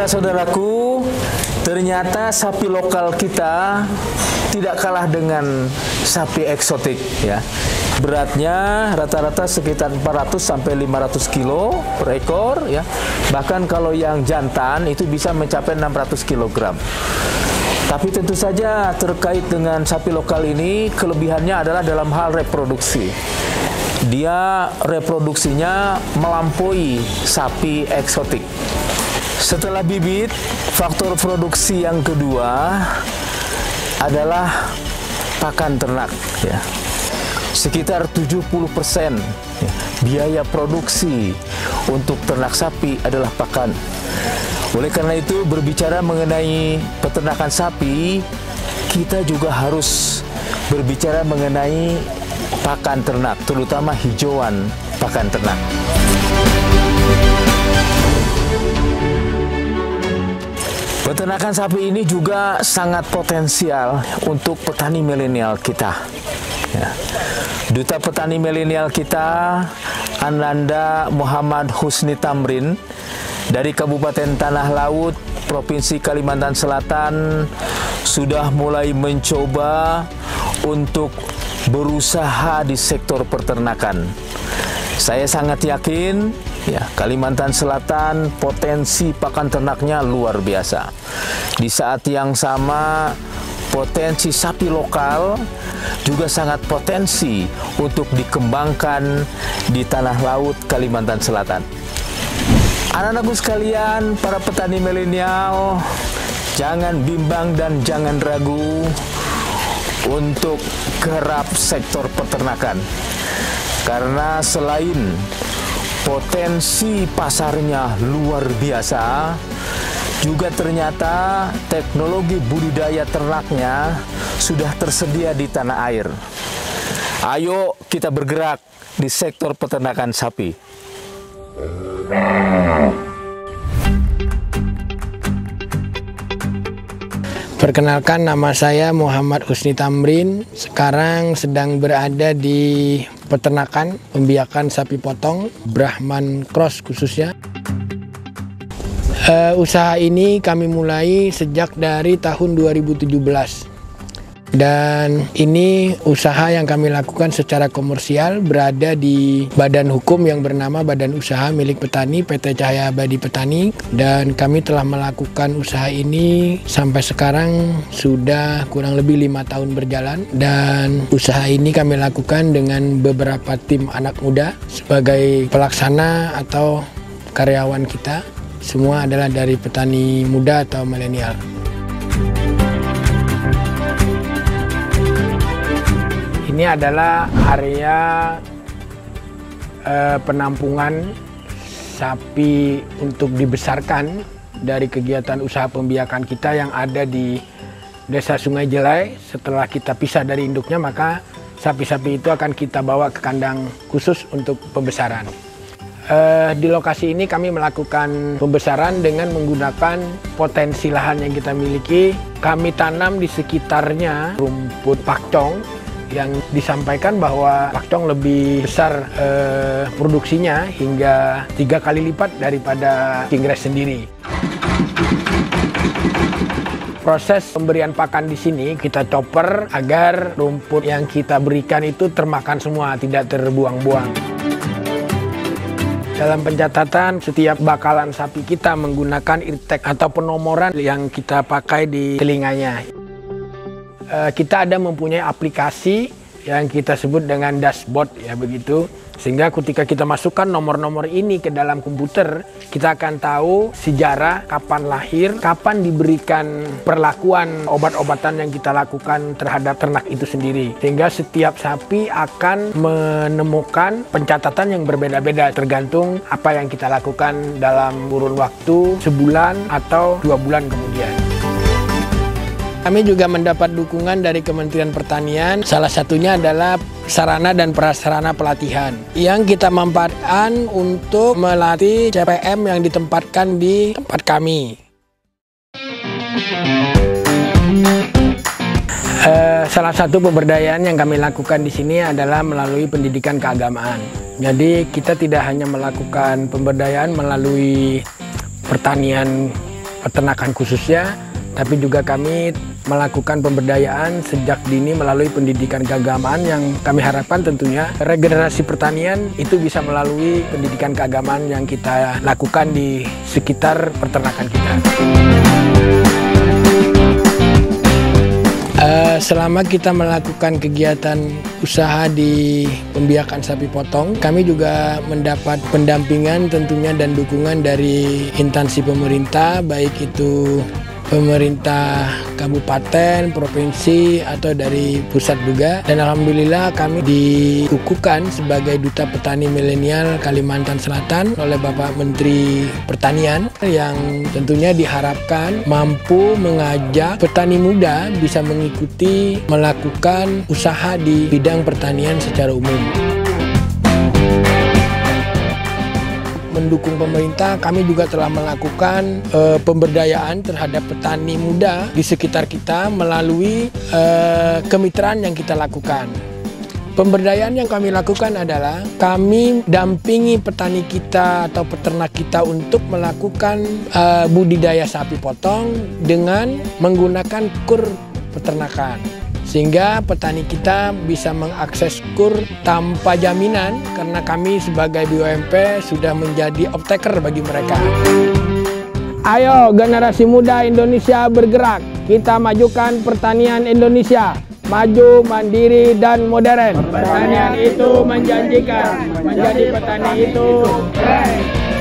Saudara-saudaraku, ternyata sapi lokal kita tidak kalah dengan sapi eksotik ya. Beratnya rata-rata sekitar 400 sampai 500 kilo per ekor ya. Bahkan kalau yang jantan itu bisa mencapai 600 kg. Tapi tentu saja terkait dengan sapi lokal ini kelebihannya adalah dalam hal reproduksi. Dia reproduksinya melampaui sapi eksotik. Setelah bibit, faktor produksi yang kedua adalah pakan ternak ya. Sekitar 70% ya, biaya produksi untuk ternak sapi adalah pakan. Oleh karena itu, berbicara mengenai peternakan sapi, kita juga harus berbicara mengenai pakan ternak, terutama hijauan pakan ternak. Peternakan sapi ini juga sangat potensial untuk petani milenial kita. Ya. Duta petani milenial kita, Ananda Muhammad Husni Tamrin, dari Kabupaten Tanah Laut, Provinsi Kalimantan Selatan, sudah mulai mencoba untuk berusaha di sektor peternakan. Saya sangat yakin ya, Kalimantan Selatan potensi pakan ternaknya luar biasa. Di saat yang sama, potensi sapi lokal juga sangat potensi untuk dikembangkan di tanah laut Kalimantan Selatan. Anak-anakku sekalian, para petani milenial, jangan bimbang dan jangan ragu untuk garap sektor peternakan. Karena selain potensi pasarnya luar biasa, juga ternyata teknologi budidaya ternaknya sudah tersedia di tanah air. Ayo kita bergerak di sektor peternakan sapi. Perkenalkan, nama saya Muhammad Husni Tamrin. Sekarang sedang berada di peternakan pembiakan sapi potong Brahman Cross khususnya. Usaha ini kami mulai sejak dari tahun 2017. Dan ini usaha yang kami lakukan secara komersial, berada di badan hukum yang bernama Badan Usaha Milik Petani PT Cahaya Abadi Petani, dan kami telah melakukan usaha ini sampai sekarang sudah kurang lebih 5 tahun berjalan. Dan usaha ini kami lakukan dengan beberapa tim anak muda sebagai pelaksana atau karyawan kita. Semua adalah dari petani muda atau milenial. Ini adalah area penampungan sapi untuk dibesarkan dari kegiatan usaha pembiakan kita yang ada di Desa Sungai Jelai. Setelah kita pisah dari induknya, maka sapi-sapi itu akan kita bawa ke kandang khusus untuk pembesaran. Di lokasi ini kami melakukan pembesaran dengan menggunakan potensi lahan yang kita miliki. Kami tanam di sekitarnya rumput pakcong, yang disampaikan bahwa pakcong lebih besar produksinya hingga 3 kali lipat daripada kingres sendiri. Proses pemberian pakan di sini kita chopper agar rumput yang kita berikan itu termakan semua, tidak terbuang-buang. Dalam pencatatan, setiap bakalan sapi kita menggunakan eartag atau penomoran yang kita pakai di telinganya. Kita ada mempunyai aplikasi yang kita sebut dengan dashboard ya begitu, sehingga ketika kita masukkan nomor-nomor ini ke dalam komputer, kita akan tahu sejarah, kapan lahir, kapan diberikan perlakuan obat-obatan yang kita lakukan terhadap ternak itu sendiri, sehingga setiap sapi akan menemukan pencatatan yang berbeda-beda tergantung apa yang kita lakukan dalam kurun waktu sebulan atau 2 bulan kemudian. Kami juga mendapat dukungan dari Kementerian Pertanian, salah satunya adalah sarana dan prasarana pelatihan yang kita manfaatkan untuk melatih CPM yang ditempatkan di tempat kami. Salah satu pemberdayaan yang kami lakukan di sini adalah melalui pendidikan keagamaan. Jadi kita tidak hanya melakukan pemberdayaan melalui pertanian peternakan khususnya, tapi juga kami melakukan pemberdayaan sejak dini melalui pendidikan keagamaan yang kami harapkan tentunya regenerasi pertanian itu bisa melalui pendidikan keagamaan yang kita lakukan di sekitar peternakan kita. Selama kita melakukan kegiatan usaha di pembiakan sapi potong, kami juga mendapat pendampingan tentunya dan dukungan dari instansi pemerintah, baik itu pemerintah kabupaten, provinsi, atau dari pusat juga. Dan alhamdulillah kami dikukuhkan sebagai Duta Petani Milenial Kalimantan Selatan oleh Bapak Menteri Pertanian, yang tentunya diharapkan mampu mengajak petani muda bisa mengikuti melakukan usaha di bidang pertanian secara umum. Mendukung pemerintah, kami juga telah melakukan pemberdayaan terhadap petani muda di sekitar kita melalui kemitraan yang kita lakukan. Pemberdayaan yang kami lakukan adalah kami dampingi petani kita atau peternak kita untuk melakukan budidaya sapi potong dengan menggunakan kur peternakan. Sehingga petani kita bisa mengakses kur tanpa jaminan karena kami sebagai BUMP sudah menjadi off-taker bagi mereka. Ayo generasi muda Indonesia bergerak, kita majukan pertanian Indonesia, maju, mandiri, dan modern. Pertanian itu menjanjikan, menjadi petani itu keren.